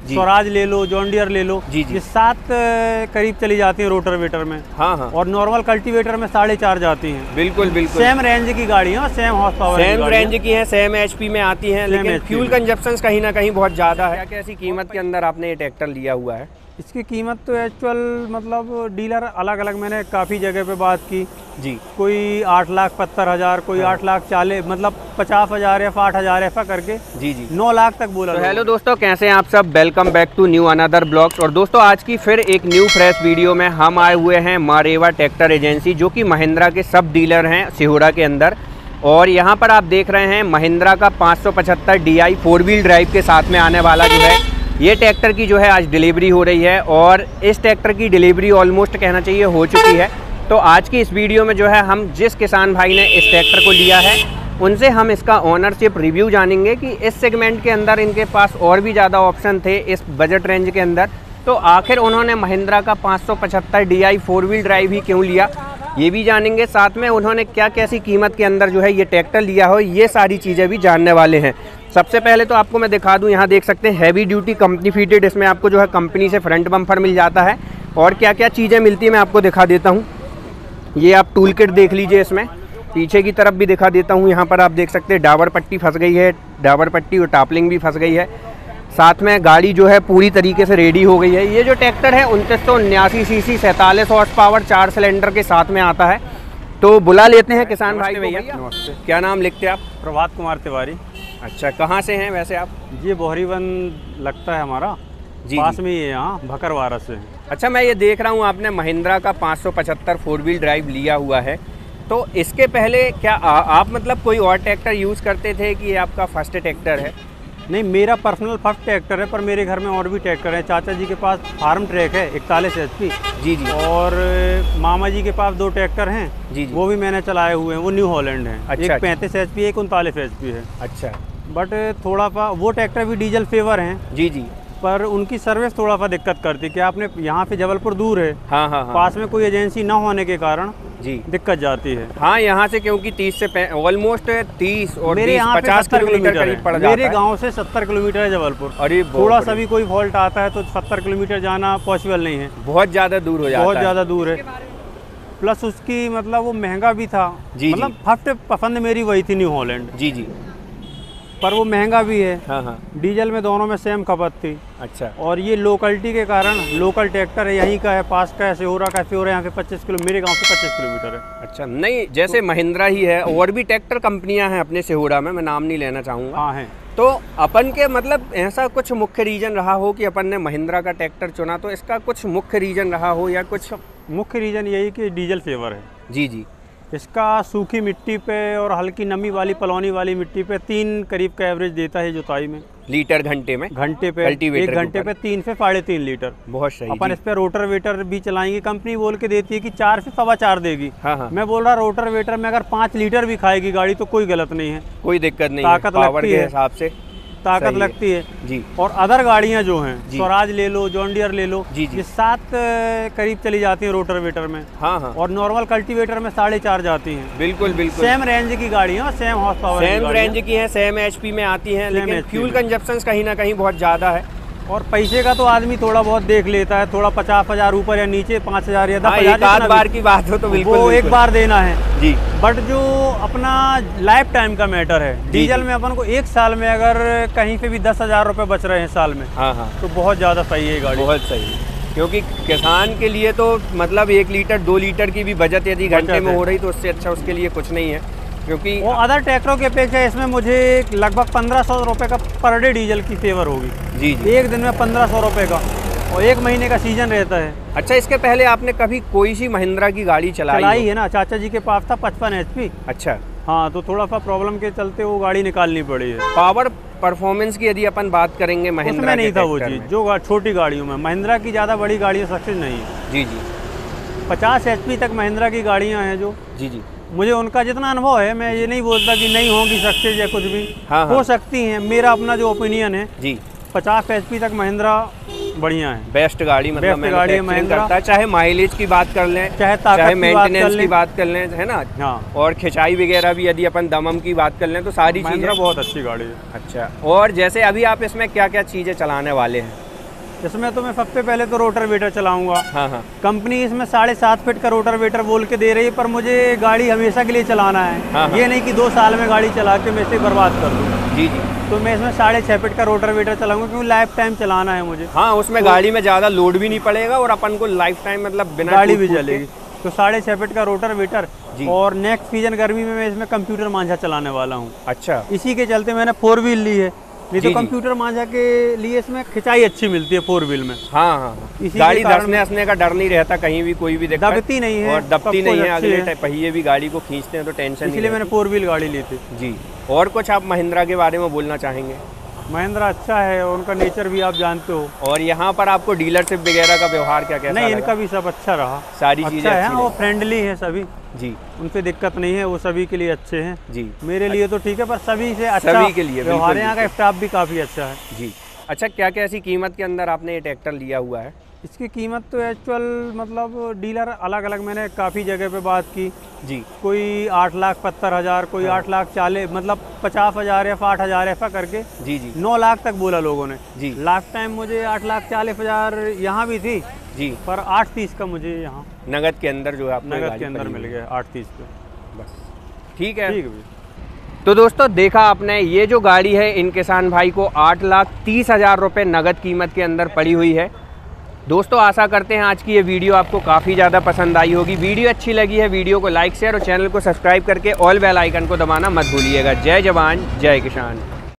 स्वराज ले लो, John Deere ले लो, ये 7 करीब चली जाती है रोटावेटर में। हाँ हाँ। और नॉर्मल कल्टीवेटर में 4.5 जाती हैं। बिल्कुल बिल्कुल सेम रेंज की गाड़ी है, same horsepower, same range की है, सेम एचपी में आती हैं, लेकिन फ्यूल कंजप्शन कहीं ना कहीं बहुत ज़्यादा है। कैसी कीमत के अंदर आपने ये ट्रैक्टर लिया हुआ है? इसकी कीमत तो एक्चुअल मतलब डीलर अलग अलग, मैंने काफ़ी जगह पे बात की जी। कोई 8,70,000, कोई 8,40,000, मतलब 50,000 या 8,000 ऐसा करके जी 9 लाख तक बोला। तो हेलो दोस्तों, कैसे हैं आप सब? Welcome back to new another blogs. और दोस्तों आज की फिर एक न्यू फ्रेश वीडियो में हम आए हुए हैं मारेवा ट्रैक्टर एजेंसी, जो कि महिंद्रा के सब डीलर हैं सिहोरा के अंदर। और यहाँ पर आप देख रहे हैं महिंद्रा का 575 DI 4 व्हील ड्राइव के साथ में आने वाला जो है ये ट्रैक्टर की जो है आज डिलीवरी हो रही है। और इस ट्रैक्टर की डिलीवरी ऑलमोस्ट कहना चाहिए हो चुकी है। तो आज की इस वीडियो में जो है हम जिस किसान भाई ने इस ट्रैक्टर को लिया है उनसे हम इसका ओनरशिप रिव्यू जानेंगे कि इस सेगमेंट के अंदर इनके पास और भी ज़्यादा ऑप्शन थे इस बजट रेंज के अंदर, तो आखिर उन्होंने महिंद्रा का 575 DI 4 व्हील ड्राइव ही क्यों लिया, ये भी जानेंगे। साथ में उन्होंने क्या कैसी कीमत के अंदर जो है ये ट्रैक्टर लिया हो, ये सारी चीज़ें भी जानने वाले हैं। सबसे पहले तो आपको मैं दिखा दूं, यहाँ देख सकते हैं हैवी ड्यूटी कंपनी फिटेड, इसमें आपको जो है कंपनी से फ्रंट बम्पर मिल जाता है। और क्या क्या चीज़ें मिलती है मैं आपको दिखा देता हूँ। ये आप टूल किट देख लीजिए, इसमें पीछे की तरफ भी दिखा देता हूँ। यहाँ पर आप देख सकते हैं डाबर पट्टी फंस गई है, डाबर पट्टी और टापलिंग भी फंस गई है। साथ में गाड़ी जो है पूरी तरीके से रेडी हो गई है। ये जो ट्रैक्टर है 2979 सीसी 47 हॉर्स पावर 4 सिलेंडर के साथ में आता है। तो बुला लेते हैं किसान भाई भैया। क्या नाम लिखते हैं आप? प्रभात कुमार तिवारी। अच्छा, कहाँ से हैं वैसे आप? ये बोहरीवन लगता है हमारा जी, पास में ही है, यहाँ भकरवारा से। अच्छा, मैं ये देख रहा हूँ आपने महिंद्रा का 575 4 व्हील ड्राइव लिया हुआ है, तो इसके पहले क्या आप मतलब कोई और ट्रैक्टर यूज़ करते थे कि ये आपका फर्स्ट ट्रैक्टर है? नहीं, मेरा पर्सनल फर्स्ट ट्रैक्टर है, पर मेरे घर में और भी ट्रैक्टर है। चाचा जी के पास फार्म ट्रैक है 41 HP जी जी, और मामा जी के पास 2 ट्रैक्टर हैं जी, वो भी मैंने चलाए हुए हैं, वो न्यू हॉलैंड हैं। अच्छा, एक 35 HP है, एक 39 HP है। अच्छा, बट थोड़ा सा वो ट्रैक्टर भी डीजल फेवर हैं जी जी, पर उनकी सर्विस थोड़ा सा दिक्कत करती है कि आपने यहाँ से जबलपुर दूर है। हाँ हाँ, पास में कोई एजेंसी ना होने के कारण जी दिक्कत जाती है। हाँ, यहाँ से क्योंकि 30 से ऑलमोस्ट 30 और मेरे यहाँ 50 किलोमीटर करीब पड़ जाता है। मेरे गांव से 70 किलोमीटर है जबलपुर। अरे थोड़ा सा भी कोई फॉल्ट आता है तो 70 किलोमीटर जाना पॉसिबल नहीं है, बहुत ज़्यादा दूर हो जाता है, बहुत ज़्यादा दूर है। प्लस उसकी मतलब वो महंगा भी था जी, मतलब फर्स्ट पसंद मेरी वही थी न्यू हॉलैंड जी जी, पर वो महंगा भी है। हाँ हाँ, डीजल में दोनों में सेम खपत थी। अच्छा, और ये लोकलिटी के कारण लोकल ट्रैक्टर है, यहीं का है, पास का है, सिहोरा का। सिहोरा यहाँ से 25 किलो, मेरे गांव से 25 किलोमीटर है। अच्छा, नहीं जैसे महिंद्रा ही है और भी ट्रैक्टर कंपनियां हैं अपने सिहोरा में, मैं नाम नहीं लेना चाहूँगा। हाँ है। तो अपन के मतलब ऐसा कुछ मुख्य रीजन रहा हो कि अपन ने महिंद्रा का ट्रैक्टर चुना, तो इसका कुछ मुख्य रीजन रहा हो या कुछ? मुख्य रीजन यही कि डीजल फेवर है जी जी। इसका सूखी मिट्टी पे और हल्की नमी वाली पलौनी वाली मिट्टी पे 3 करीब का एवरेज देता है जुताई में, लीटर घंटे में। घंटे पे 1 घंटे पे 3 से 3.5 लीटर। बहुत सही। अपन इस पे रोटावेटर भी चलाएंगे, कंपनी बोल के देती है कि 4 से 4.25 देगी। हाँ हाँ। मैं बोल रहा रोटावेटर में अगर 5 लीटर भी खाएगी गाड़ी तो कोई गलत नहीं है, कोई दिक्कत नहीं, ताकत लगती है, हिसाब से ताकत लगती है जी। और अदर गाड़ियां जो हैं, स्वराज ले लो, जॉन डियर ले लो जी, ये 7 करीब चली जाती हैं रोटावेटर में। हाँ हाँ। और नॉर्मल कल्टीवेटर में 4.5 जाती हैं। बिल्कुल बिल्कुल, सेम रेंज की गाड़ी है, same horsepower, same range की है, सेम एचपी में आती हैं, लेकिन फ्यूल कंजप्शन कहीं ना कहीं बहुत ज़्यादा है। और पैसे का तो आदमी थोड़ा बहुत देख लेता है, थोड़ा 50,000 ऊपर या नीचे, 5,000 या 10,000 बार की बात हो तो बिल्कुल वो एक बार देना है जी। बट जो अपना लाइफ टाइम का मैटर है, डीजल में अपन को 1 साल में अगर कहीं पे भी 10,000 रुपये बच रहे हैं साल में, हाँ हाँ, तो बहुत ज़्यादा सही है गाड़ी, बहुत सही। क्योंकि किसान के लिए तो मतलब 1 लीटर 2 लीटर की भी बचत यदि घंटे में हो रही तो उससे अच्छा उसके लिए कुछ नहीं है। क्योंकि वो अदर ट्रैक्टरों की अपेक्षा इसमें मुझे लगभग 1500 रुपये का पर डे डीजल की फेवर होगी जी जी। एक दिन में 1500 रुपये का, और 1 महीने का सीजन रहता है। अच्छा, इसके पहले आपने कभी कोई सी महिंद्रा की गाड़ी चलाई है ना? चाचा जी के पास था 55 HP। अच्छा हाँ, तो थोड़ा सा प्रॉब्लम के चलते वो गाड़ी निकालनी पड़ी है। पावर परफॉर्मेंस की यदि अपन बात करेंगे महिंद्रा में नहीं था वो चीज़, जो छोटी गाड़ियों में महिंद्रा की ज़्यादा बड़ी गाड़ियाँ सक्सेस नहीं है जी जी। 50 HP तक महिंद्रा की गाड़ियाँ हैं जो जी जी, मुझे उनका जितना अनुभव है, मैं ये नहीं बोलता कि नहीं होंगी सक्सेस या कुछ भी। हाँ हो सकती हैं, मेरा अपना जो ओपिनियन है जी। 50 HP तक महिंद्रा बढ़िया है, बेस्ट गाड़ी, मतलब बेस्ट गाड़ी महिंद्रा। चाहे माइलेज की बात कर लें, चाहे मेंटेनेंस की बात कर लें, है ना? हाँ। और खिंचाई वगैरह भी यदि अपन दमम की बात कर लें तो सारी चीज़ें बहुत अच्छी गाड़ी है। अच्छा, और जैसे अभी आप इसमें क्या क्या चीज़ें चलाने वाले हैं? इसमें तो मैं सबसे पहले तो रोटावेटर चलाऊंगा। हाँ हाँ। कंपनी इसमें 7.5 फीट का रोटावेटर बोल के दे रही है, पर मुझे गाड़ी हमेशा के लिए चलाना है। हाँ हाँ। ये नहीं कि 2 साल में गाड़ी चला के मैं इसे बर्बाद कर दूँ। जी जी। तो मैं इसमें 6.5 फीट का रोटावेटर चलाऊंगा, क्योंकि लाइफ टाइम चलाना है मुझे। हाँ, उसमें गाड़ी में ज़्यादा लोड भी नहीं पड़ेगा और अपन को लाइफ टाइम मतलब बिना गाड़ी भी चलेगी। तो 6.5 फीट का रोटावेटर, और नेक्स्ट सीजन गर्मी में मैं इसमें कंप्यूटर मांझा चलाने वाला हूँ। अच्छा। इसी के चलते मैंने 4 व्हील ली है, नहीं तो कंप्यूटर मांझा के लिए इसमें खिंचाई अच्छी मिलती है 4 व्हील में। हाँ हाँ। गाड़ी धंसने का डर नहीं रहता, कहीं भी कोई भी दिक्कत दबती नहीं है, और दबती नहीं है। अगले पहिए भी गाड़ी को खींचते हैं तो टेंशन नहीं। इसलिए मैंने 4 व्हील गाड़ी ली थी। जी। और कुछ आप महिंद्रा के बारे में बोलना चाहेंगे? महिंद्रा अच्छा है, उनका नेचर भी आप जानते हो। और यहाँ पर आपको डीलरशिप वगैरह का व्यवहार क्या कैसा नहीं, इनका भी सब अच्छा रहा, सारी चीजें अच्छा है। वो फ्रेंडली है सभी जी, उनसे दिक्कत नहीं है, वो सभी के लिए अच्छे हैं जी। मेरे लिए तो ठीक है, पर सभी से अच्छा, सभी के लिए व्यवहार। यहाँ का स्टाफ भी काफ़ी अच्छा है जी। अच्छा, क्या क्या ऐसी कीमत के अंदर आपने ये ट्रैक्टर लिया हुआ है? इसकी कीमत तो एक्चुअल मतलब डीलर अलग अलग, मैंने काफ़ी जगह पे बात की जी। कोई 8,70,000, कोई 8,40,000, मतलब 50,000 या 60,000 ऐसा करके जी जी 9 लाख तक बोला लोगों ने जी। लास्ट टाइम मुझे 8,40,000 यहाँ भी थी जी, पर 8,30 का मुझे यहाँ नगद के अंदर जो है आपको नगद के अंदर मिल गया 8,30 पे। बस ठीक है। ठीक है। तो दोस्तों देखा आपने, ये जो गाड़ी है इन किसान भाई को 8,30,000 रुपये नगद कीमत के अंदर पड़ी हुई है। दोस्तों आशा करते हैं आज की ये वीडियो आपको काफ़ी ज़्यादा पसंद आई होगी। वीडियो अच्छी लगी है, वीडियो को लाइक शेयर और चैनल को सब्सक्राइब करके ऑल बेल आइकन को दबाना मत भूलिएगा। जय जवान जय किसान।